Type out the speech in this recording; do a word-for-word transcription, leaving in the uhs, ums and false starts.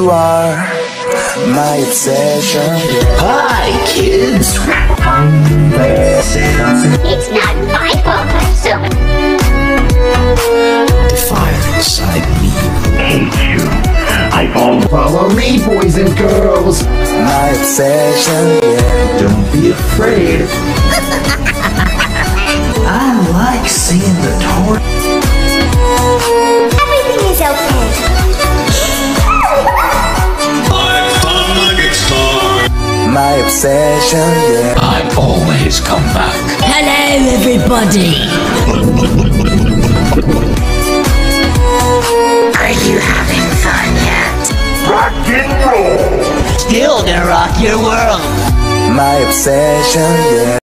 You are my obsession. Hi, kids. It's not my fault, so The fire inside me hates you. I all follow me, boys and girls. My obsession, yeah. Don't be afraid. I like seeing the torch. everything is okay. My obsession, yeah. I always come back. Hello, everybody. Are you having fun yet? Rock and roll. Still gonna rock your world. My obsession, yeah.